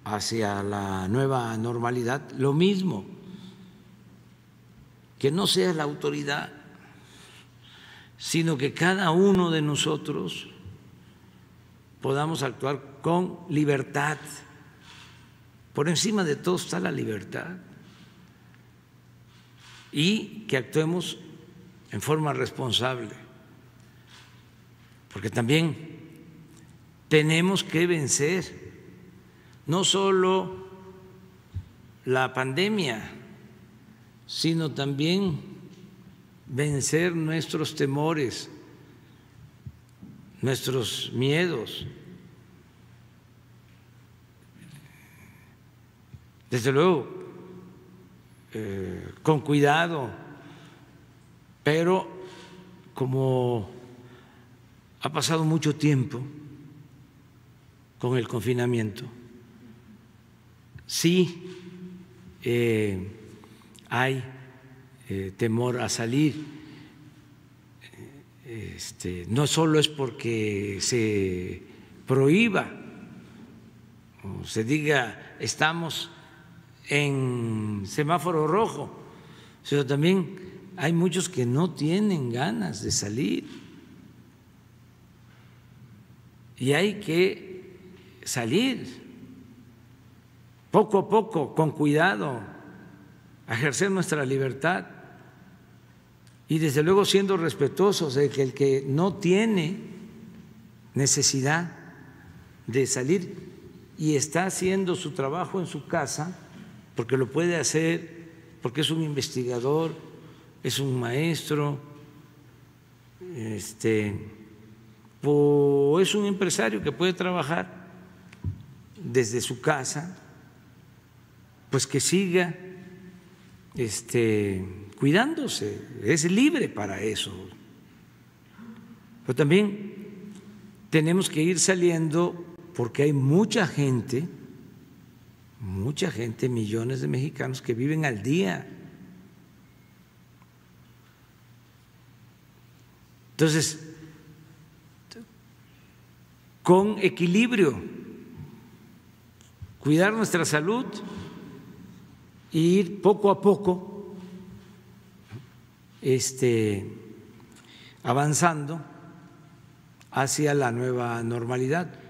hacia la nueva normalidad, lo mismo, que no sea la autoridad, sino que cada uno de nosotros podamos actuar con libertad. Por encima de todo está la libertad, y que actuemos en forma responsable, porque también tenemos que vencer no solo la pandemia, sino también vencer nuestros temores, nuestros miedos. Desde luego, con cuidado, pero como ha pasado mucho tiempo con el confinamiento, sí hay temor a salir. No solo es porque se prohíba o se diga estamos en semáforo rojo, sino también hay muchos que no tienen ganas de salir, y hay que salir poco a poco, con cuidado, a ejercer nuestra libertad, y desde luego siendo respetuosos de que el que no tiene necesidad de salir y está haciendo su trabajo en su casa, porque lo puede hacer, porque es un investigador, es un maestro, o es un empresario que puede trabajar desde su casa, pues que siga cuidándose, es libre para eso. Pero también tenemos que ir saliendo, porque hay mucha gente, millones de mexicanos que viven al día. Entonces, con equilibrio, cuidar nuestra salud e ir poco a poco avanzando hacia la nueva normalidad.